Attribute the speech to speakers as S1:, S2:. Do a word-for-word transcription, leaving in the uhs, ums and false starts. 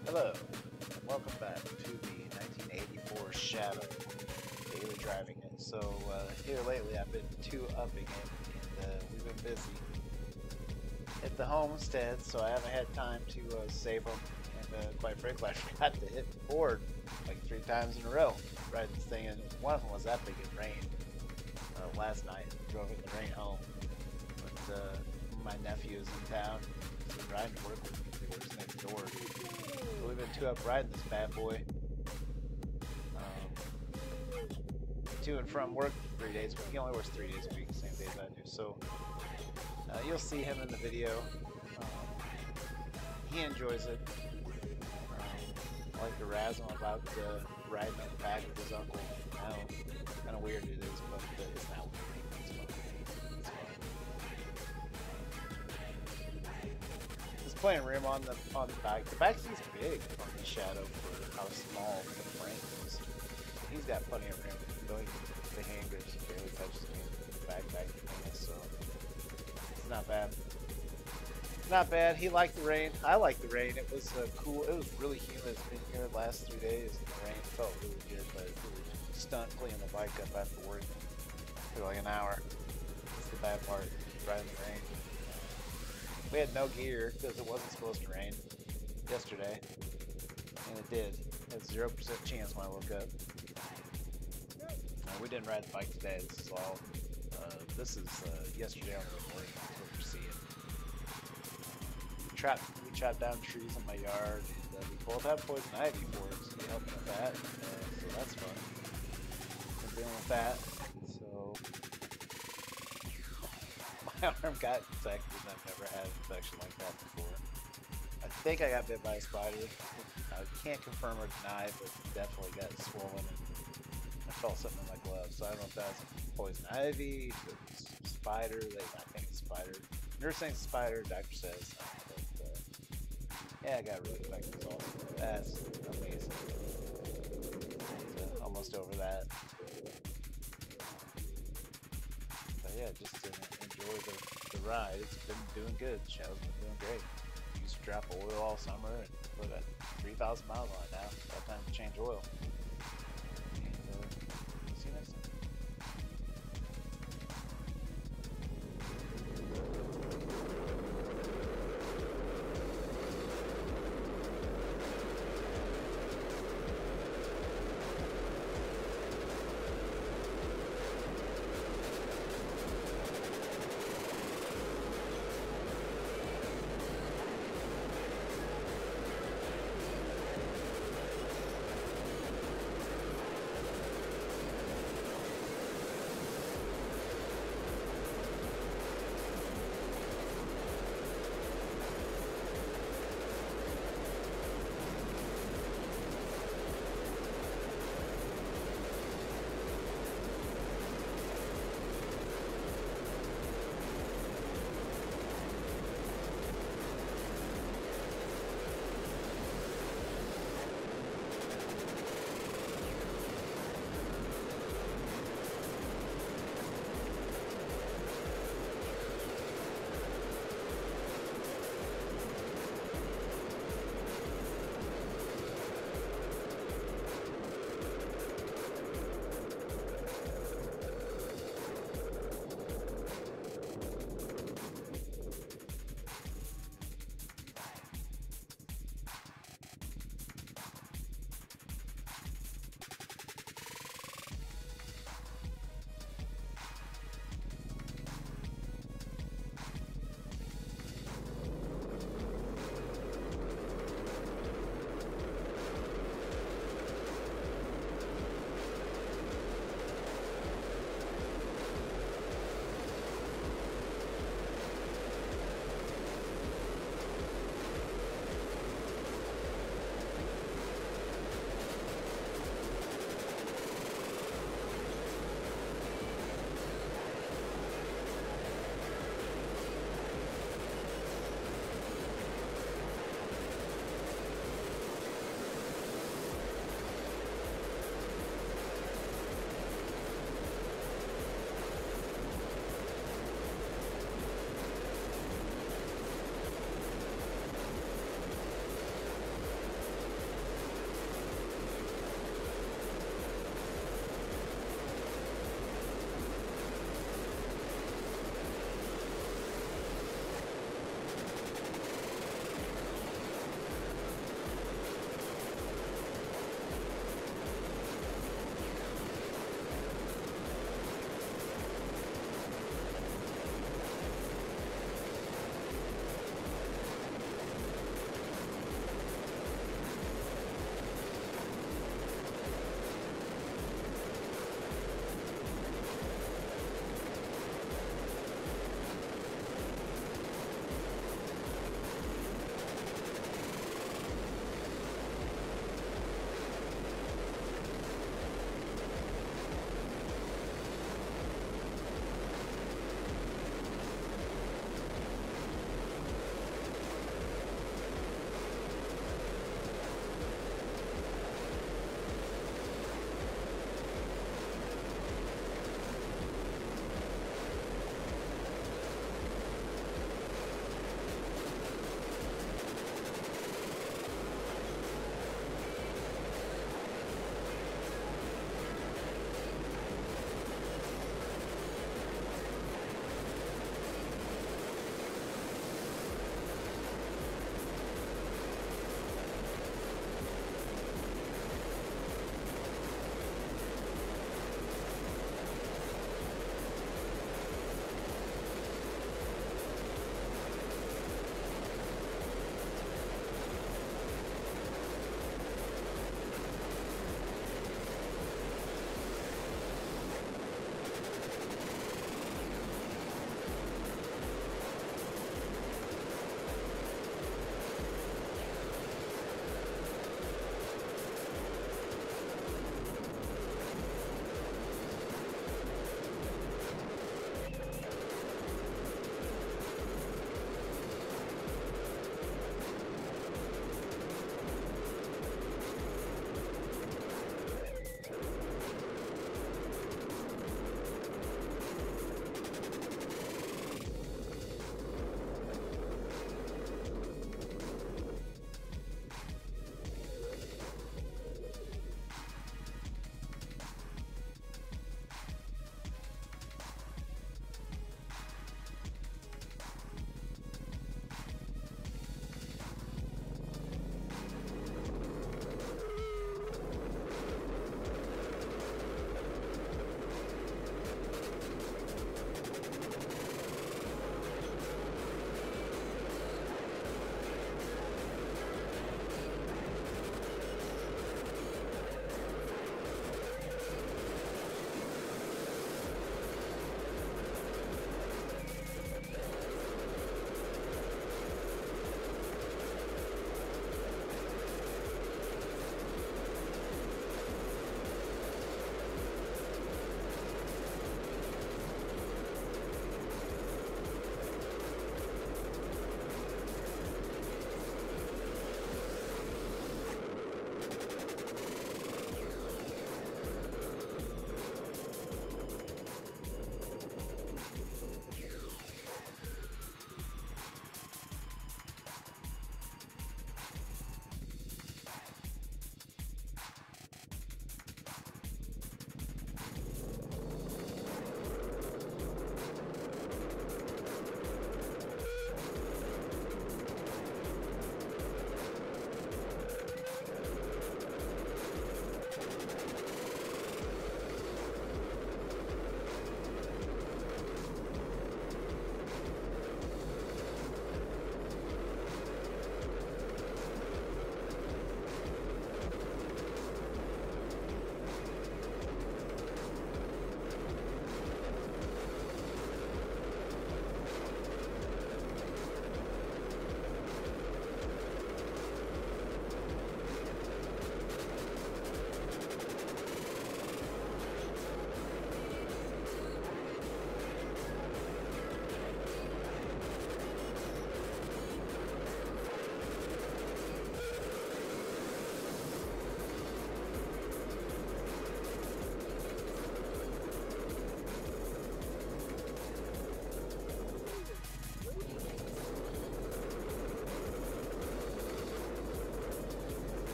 S1: Hello, and welcome back to the nineteen eighty-four Shadow daily driving it. So uh, here lately I've been two-upping it, and uh, we've been busy at the homestead, so I haven't had time to uh, save them. And uh, quite frankly, I forgot to hit record like three times in a row riding this thing, and one of them was that big it rained uh, last night. Drove it in the rain home, but uh, my nephew is in town, so riding to work with me. He works next door. So we've been two up riding this bad boy. Um, to and from work three days. He only works three days a week, same days I do. So uh, you'll see him in the video. Um, he enjoys it. Um, I like to razz him about uh, riding in the back with his uncle. I know, kind of weird it is, but uh, it's not weird. It's fun. It's fun. Playing room on the on the back. The back seat's big on the Shadow for how small the frame is. He's got plenty of room. Though the hand grips barely touches me. The backpack thing, so it's not bad. Not bad. He liked the rain. I liked the rain. It was uh, cool. It was really humid. It's been here the last three days. And the rain felt really good, but it was stunt cleaning the bike up after work for like an hour. That's the bad part. Riding the rain. We had no gear because it wasn't supposed to rain yesterday, and it did. It had zero percent chance when I woke up. Uh, we didn't ride the bike today. This is all. Uh, this is uh, yesterday on the recording. That's what you're seeing. We chopped, we chopped down trees in my yard. And, uh, we both have poison ivy for it, so we helping with that. Uh, so that's fun. Been dealing with that. So. My arm got infected. I've never had an infection like that before. I think I got bit by a spider. I can't confirm or deny, but definitely got swollen and I felt something in my glove. So I don't know if that's poison ivy, if it's spider. They, I think it's spider. Nurse saying spider, doctor says. But, uh, yeah, I got really infected also. That's amazing. So, almost over that. But yeah, just to enjoy the, the ride. It's been doing good. Shadow's been doing great. Used to drop oil all summer and put a three thousand miles on it now. It's about time to change oil.